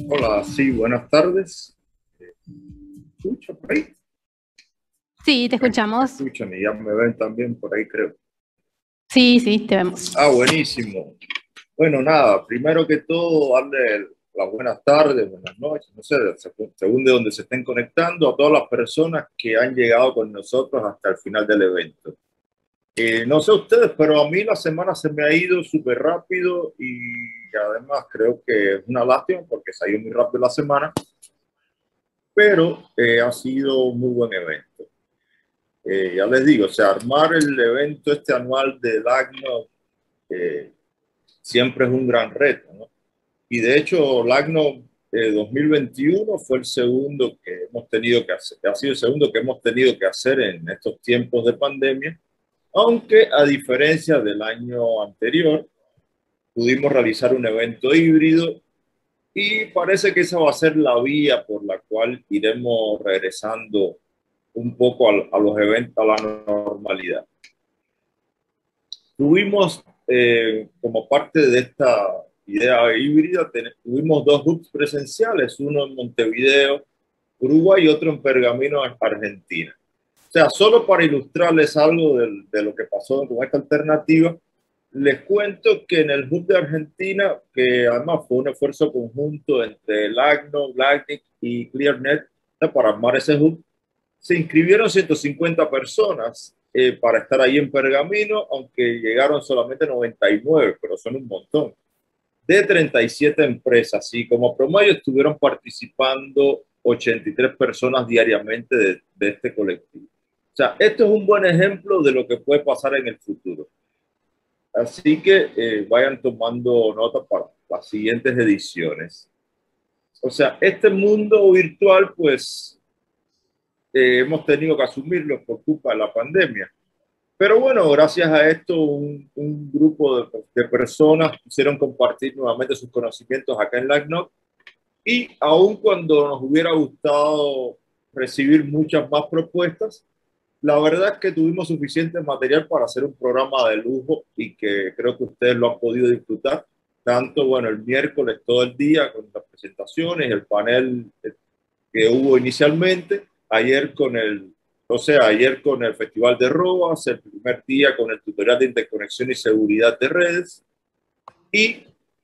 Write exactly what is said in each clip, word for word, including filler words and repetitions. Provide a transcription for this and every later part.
Hola, sí, buenas tardes. ¿Me escuchan por ahí? Sí, te Me, me escuchamos. escuchan y ya me ven también por ahí, creo. Sí, sí, te vemos. Ah, buenísimo. Bueno, nada, primero que todo, darle las buenas tardes, buenas noches, no sé, según de donde se estén conectando, a todas las personas que han llegado con nosotros hasta el final del evento. Eh, no sé ustedes, pero a mí la semana se me ha ido súper rápido y además creo que es una lástima porque se ha ido muy rápido la semana, pero eh, ha sido un muy buen evento. Eh, ya les digo, o sea, armar el evento este anual de LACNOG eh, siempre es un gran reto, ¿no? Y de hecho, LACNOG eh, dos mil veintiuno fue el segundo que hemos tenido que hacer, ha sido el segundo que hemos tenido que hacer en estos tiempos de pandemia, aunque a diferencia del año anterior, pudimos realizar un evento híbrido y parece que esa va a ser la vía por la cual iremos regresando un poco a, a los eventos, a la normalidad. Tuvimos, eh, como parte de esta idea híbrida, ten, tuvimos dos hubs presenciales, uno en Montevideo, Uruguay, y otro en Pergamino, Argentina. O sea, solo para ilustrarles algo de, de lo que pasó con esta alternativa, les cuento que en el hub de Argentina, que además fue un esfuerzo conjunto entre LACNOG, LACNIC y ClearNet para armar ese hub, se inscribieron ciento cincuenta personas eh, para estar ahí en Pergamino, aunque llegaron solamente noventa y nueve, pero son un montón, de treinta y siete empresas. Y como promedio estuvieron participando ochenta y tres personas diariamente de, de este colectivo. O sea, esto es un buen ejemplo de lo que puede pasar en el futuro. Así que eh, vayan tomando nota para las siguientes ediciones. O sea, este mundo virtual, pues eh, hemos tenido que asumirlo por culpa de la pandemia. Pero bueno, gracias a esto, un, un grupo de, de, personas quisieron compartir nuevamente sus conocimientos acá en LACNOG. Y aun cuando nos hubiera gustado recibir muchas más propuestas, la verdad es que tuvimos suficiente material para hacer un programa de lujo y que creo que ustedes lo han podido disfrutar. Tanto, bueno, el miércoles todo el día con las presentaciones, el panel que hubo inicialmente, ayer con el, o sea, ayer con el Festival de ROAS, el primer día con el tutorial de interconexión y seguridad de redes y,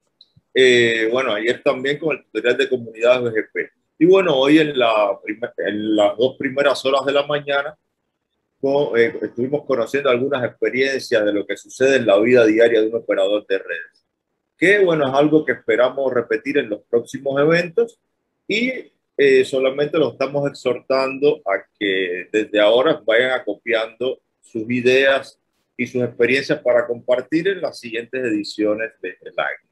eh, bueno, ayer también con el tutorial de comunidades B G P. Y bueno, hoy en, la primer, en las dos primeras horas de la mañana con, eh, estuvimos conociendo algunas experiencias de lo que sucede en la vida diaria de un operador de redes. Que bueno, es algo que esperamos repetir en los próximos eventos y eh, solamente los estamos exhortando a que desde ahora vayan acopiando sus ideas y sus experiencias para compartir en las siguientes ediciones de el año.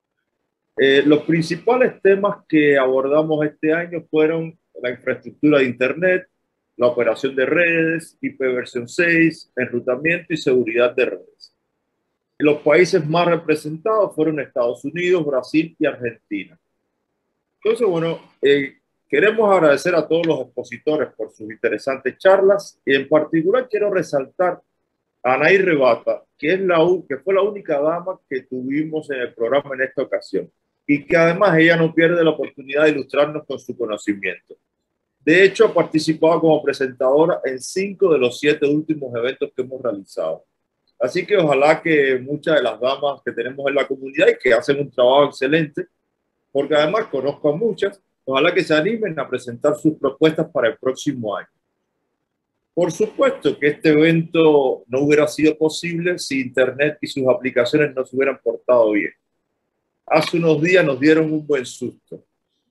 Eh, los principales temas que abordamos este año fueron la infraestructura de Internet, la operación de redes, I P versión seis, enrutamiento y seguridad de redes. Los países más representados fueron Estados Unidos, Brasil y Argentina. Entonces, bueno, eh, queremos agradecer a todos los expositores por sus interesantes charlas y en particular quiero resaltar a Anaí Rebata, que, es la, que fue la única dama que tuvimos en el programa en esta ocasión y que además ella no pierde la oportunidad de ilustrarnos con su conocimiento. De hecho, ha participado como presentadora en cinco de los siete últimos eventos que hemos realizado. Así que ojalá que muchas de las damas que tenemos en la comunidad y que hacen un trabajo excelente, porque además conozco a muchas, ojalá que se animen a presentar sus propuestas para el próximo año. Por supuesto que este evento no hubiera sido posible si Internet y sus aplicaciones no se hubieran portado bien. Hace unos días nos dieron un buen susto.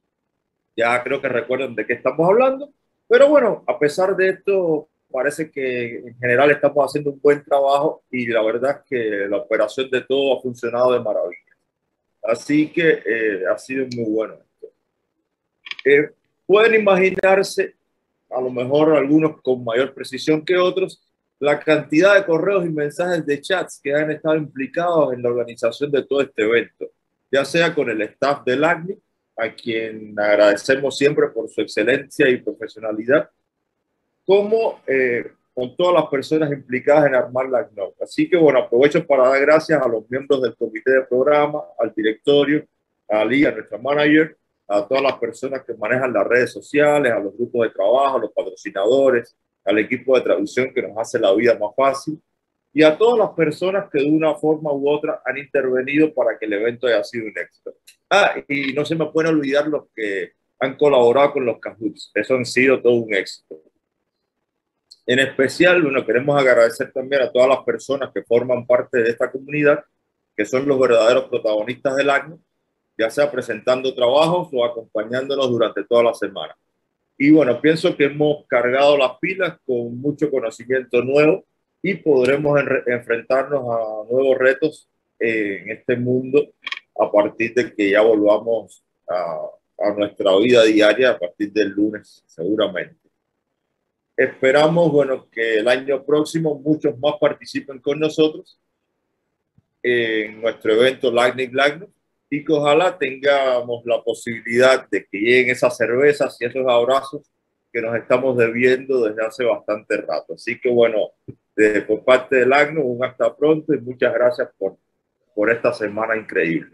Ya creo que recuerdan de qué estamos hablando, pero bueno, a pesar de esto, parece que en general estamos haciendo un buen trabajo y la verdad es que la operación de todo ha funcionado de maravilla. Así que eh, ha sido muy bueno esto. Eh, pueden imaginarse, a lo mejor algunos con mayor precisión que otros, la cantidad de correos y mensajes de chats que han estado implicados en la organización de todo este evento, ya sea con el staff del ACNIC, a quien agradecemos siempre por su excelencia y profesionalidad, como eh, con todas las personas implicadas en armar la ACNOC. Así que bueno, aprovecho para dar gracias a los miembros del comité de programa, al directorio, a Ali, a nuestra manager, a todas las personas que manejan las redes sociales, a los grupos de trabajo, a los patrocinadores, al equipo de traducción que nos hace la vida más fácil, y a todas las personas que de una forma u otra han intervenido para que el evento haya sido un éxito. Ah, y no se me pueden olvidar los que han colaborado con los Kahoots. Eso han sido todo un éxito. En especial, bueno, queremos agradecer también a todas las personas que forman parte de esta comunidad, que son los verdaderos protagonistas del año, ya sea presentando trabajos o acompañándonos durante toda la semana. Y bueno, pienso que hemos cargado las pilas con mucho conocimiento nuevo y podremos en enfrentarnos a nuevos retos eh, en este mundo a partir de que ya volvamos a, a nuestra vida diaria a partir del lunes, seguramente. Esperamos, bueno, que el año próximo muchos más participen con nosotros en nuestro evento LACNIC LACNIC y que ojalá tengamos la posibilidad de que lleguen esas cervezas y esos abrazos que nos estamos debiendo desde hace bastante rato. Así que bueno, de, por parte del LACNIC, un hasta pronto y muchas gracias por, por esta semana increíble.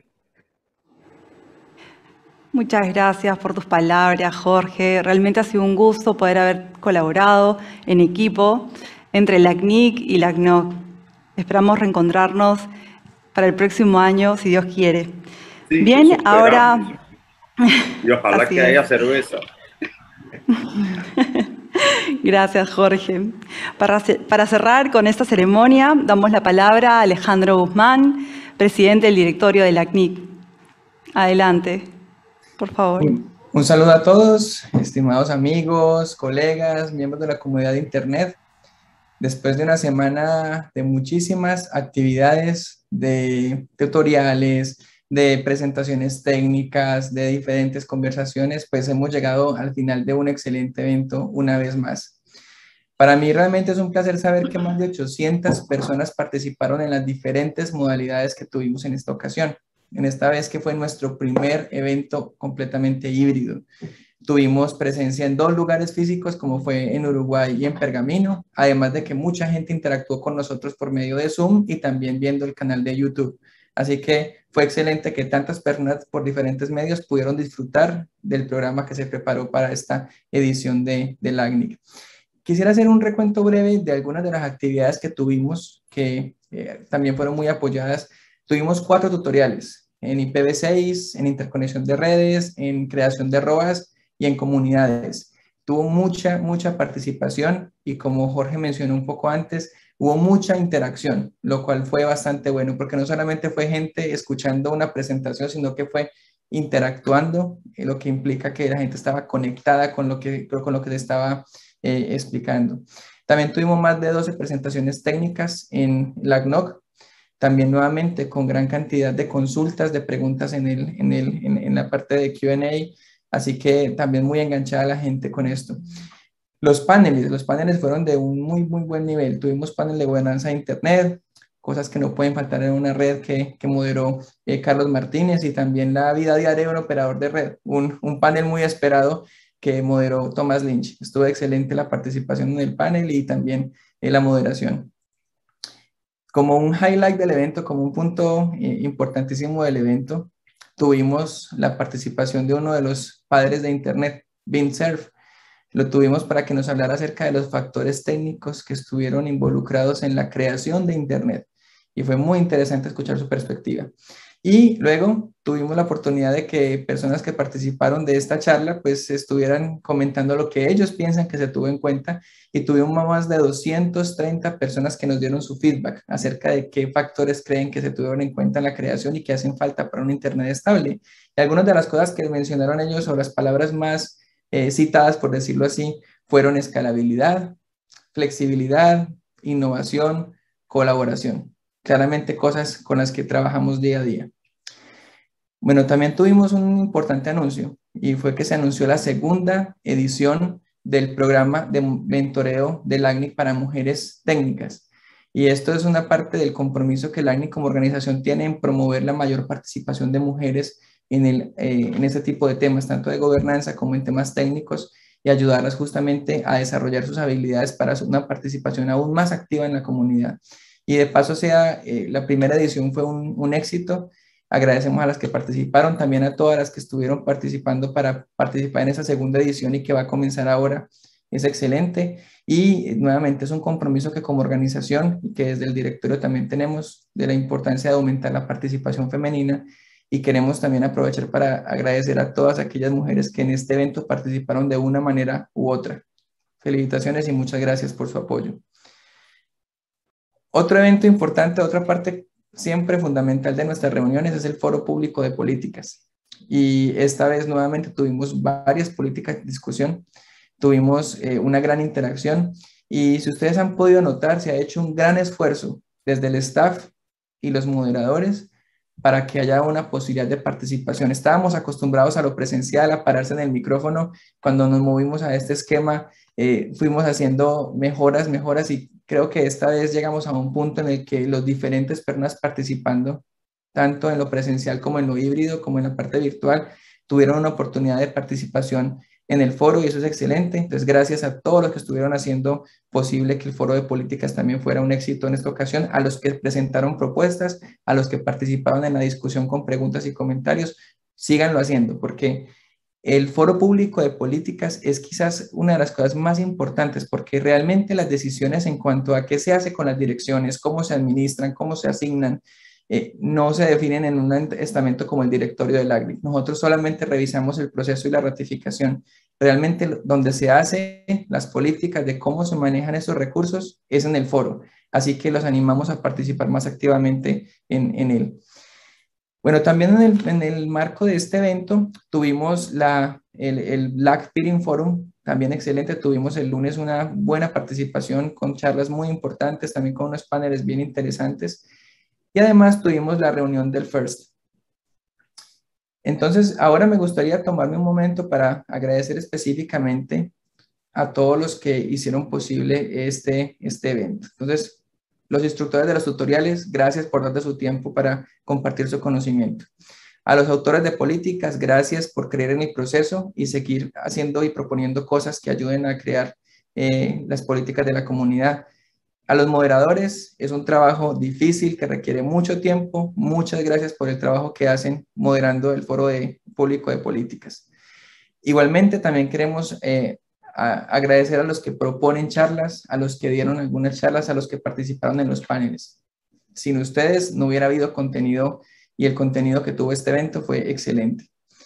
Muchas gracias por tus palabras, Jorge. Realmente ha sido un gusto poder haber colaborado en equipo entre LACNIC y LACNOC. Esperamos reencontrarnos para el próximo año, si Dios quiere. Sí, bien, ahora... Y ojalá que haya cerveza. Gracias, Jorge. Para, para cerrar con esta ceremonia, damos la palabra a Alejandro Guzmán, presidente del directorio de LACNIC. Adelante, por favor. Un, un saludo a todos, estimados amigos, colegas, miembros de la comunidad de Internet. Después de una semana de muchísimas actividades, de tutoriales, de presentaciones técnicas, de diferentes conversaciones, pues hemos llegado al final de un excelente evento una vez más. Para mí realmente es un placer saber que más de ochocientas personas participaron en las diferentes modalidades que tuvimos en esta ocasión. En esta vez que fue nuestro primer evento completamente híbrido. Tuvimos presencia en dos lugares físicos, como fue en Uruguay y en Pergamino, además de que mucha gente interactuó con nosotros por medio de Zoom y también viendo el canal de YouTube. Así que fue excelente que tantas personas por diferentes medios pudieron disfrutar del programa que se preparó para esta edición de, de LACNIC. Quisiera hacer un recuento breve de algunas de las actividades que tuvimos, que eh, también fueron muy apoyadas. Tuvimos cuatro tutoriales en I P v seis, en interconexión de redes, en creación de R O A S y en comunidades. Tuvo mucha, mucha participación y como Jorge mencionó un poco antes, hubo mucha interacción, lo cual fue bastante bueno, porque no solamente fue gente escuchando una presentación, sino que fue interactuando, eh, lo que implica que la gente estaba conectada con lo que, con lo que se estaba eh, explicando. También tuvimos más de doce presentaciones técnicas en LACNOC, también nuevamente con gran cantidad de consultas, de preguntas en, el, en, el, en, en la parte de Q and A, así que también muy enganchada la gente con esto. Los paneles, los paneles fueron de un muy, muy buen nivel. Tuvimos panel de gobernanza de Internet, cosas que no pueden faltar en una red que, que moderó eh, Carlos Martínez, y también la vida diaria de un operador de red, un, un panel muy esperado que moderó Thomas Lynch. Estuvo excelente la participación en el panel y también eh, la moderación. Como un highlight del evento, como un punto eh, importantísimo del evento, tuvimos la participación de uno de los padres de Internet, Vint Cerf. Lo tuvimos para que nos hablara acerca de los factores técnicos que estuvieron involucrados en la creación de Internet. Y fue muy interesante escuchar su perspectiva. Y luego tuvimos la oportunidad de que personas que participaron de esta charla pues estuvieran comentando lo que ellos piensan que se tuvo en cuenta, y tuvimos más de doscientas treinta personas que nos dieron su feedback acerca de qué factores creen que se tuvieron en cuenta en la creación y que hacen falta para un Internet estable. Y algunas de las cosas que mencionaron ellos, o las palabras más eh, citadas, por decirlo así, fueron escalabilidad, flexibilidad, innovación, colaboración. Claramente cosas con las que trabajamos día a día. Bueno, también tuvimos un importante anuncio, y fue que se anunció la segunda edición del programa de mentoreo de LACNIC para mujeres técnicas. Y esto es una parte del compromiso que LACNIC como organización tiene en promover la mayor participación de mujeres en, el, eh, en este tipo de temas, tanto de gobernanza como en temas técnicos, y ayudarlas justamente a desarrollar sus habilidades para una participación aún más activa en la comunidad. Y de paso, sea, eh, la primera edición fue un, un éxito, Agradecemos a las que participaron, también a todas las que estuvieron participando para participar en esa segunda edición y que va a comenzar ahora. Es excelente y nuevamente es un compromiso que como organización y que desde el directorio también tenemos de la importancia de aumentar la participación femenina, y queremos también aprovechar para agradecer a todas aquellas mujeres que en este evento participaron de una manera u otra. Felicitaciones y muchas gracias por su apoyo. Otro evento importante, otra parte siempre fundamental de nuestras reuniones es el Foro Público de Políticas. Y esta vez nuevamente tuvimos varias políticas de discusión, tuvimos eh, una gran interacción y si ustedes han podido notar, se ha hecho un gran esfuerzo desde el staff y los moderadores para que haya una posibilidad de participación. Estábamos acostumbrados a lo presencial, a pararse en el micrófono. Cuando nos movimos a este esquema, eh, fuimos haciendo mejoras, mejoras, y creo que esta vez llegamos a un punto en el que los diferentes personas participando, tanto en lo presencial como en lo híbrido, como en la parte virtual, tuvieron una oportunidad de participación en el foro, y eso es excelente. Entonces, gracias a todos los que estuvieron haciendo posible que el Foro de Políticas también fuera un éxito en esta ocasión, a los que presentaron propuestas, a los que participaron en la discusión con preguntas y comentarios, síganlo haciendo, porque el Foro Público de Políticas es quizás una de las cosas más importantes, porque realmente las decisiones en cuanto a qué se hace con las direcciones, cómo se administran, cómo se asignan, Eh, no se definen en un estamento como el directorio del A C N I C. Nosotros solamente revisamos el proceso y la ratificación. Realmente donde se hacen las políticas de cómo se manejan esos recursos es en el foro. Así que los animamos a participar más activamente en, en él. Bueno, también en el, en el marco de este evento tuvimos la, el, el Black Peering Forum, también excelente. Tuvimos el lunes una buena participación con charlas muy importantes, también con unos paneles bien interesantes. Y además tuvimos la reunión del FIRST. Entonces, ahora me gustaría tomarme un momento para agradecer específicamente a todos los que hicieron posible este, este evento. Entonces, los instructores de los tutoriales, gracias por darle su tiempo para compartir su conocimiento. A los autores de políticas, gracias por creer en el proceso y seguir haciendo y proponiendo cosas que ayuden a crear eh, las políticas de la comunidad. A los moderadores, es un trabajo difícil que requiere mucho tiempo. Muchas gracias por el trabajo que hacen moderando el Foro de Público de Políticas. Igualmente, también queremos eh, a, agradecer a los que proponen charlas, a los que dieron algunas charlas, a los que participaron en los paneles. Sin ustedes no hubiera habido contenido, y el contenido que tuvo este evento fue excelente.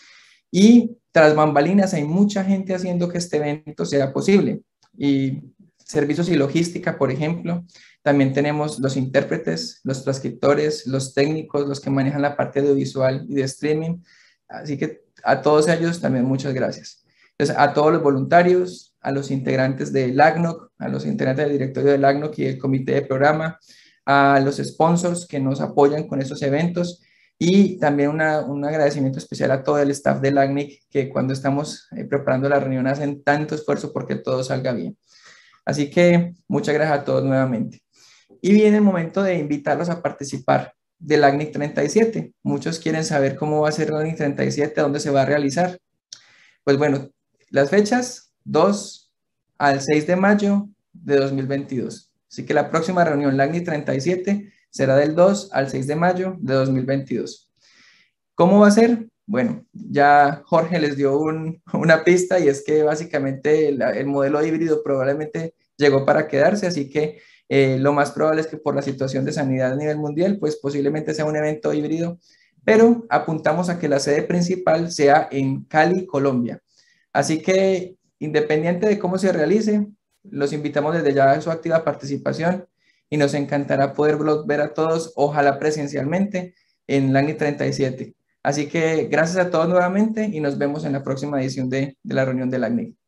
Y tras bambalinas hay mucha gente haciendo que este evento sea posible. Y servicios y logística, por ejemplo. También tenemos los intérpretes, los transcriptores, los técnicos, los que manejan la parte audiovisual y de streaming. Así que a todos ellos también muchas gracias. Entonces, a todos los voluntarios, a los integrantes del A C N O C, a los integrantes del directorio del A C N O C y el comité de programa, a los sponsors que nos apoyan con esos eventos, y también una, un agradecimiento especial a todo el staff del A C N I C, que cuando estamos eh, preparando la reunión hacen tanto esfuerzo porque todo salga bien. Así que muchas gracias a todos nuevamente. Y viene el momento de invitarlos a participar del A C N I C treinta y siete. Muchos quieren saber cómo va a ser el A C N I C treinta y siete, dónde se va a realizar. Pues bueno, las fechas dos al seis de mayo de dos mil veintidós. Así que la próxima reunión, la A C N I C treinta y siete, será del dos al seis de mayo de dos mil veintidós. ¿Cómo va a ser? Bueno, ya Jorge les dio un, una pista, y es que básicamente el, el modelo híbrido probablemente llegó para quedarse, así que eh, lo más probable es que por la situación de sanidad a nivel mundial, pues posiblemente sea un evento híbrido, pero apuntamos a que la sede principal sea en Cali, Colombia. Así que, independiente de cómo se realice, los invitamos desde ya a su activa participación y nos encantará poder ver a todos, ojalá presencialmente, en la A C N I C treinta y siete. Así que gracias a todos nuevamente y nos vemos en la próxima edición de, de la reunión de la A C N I C.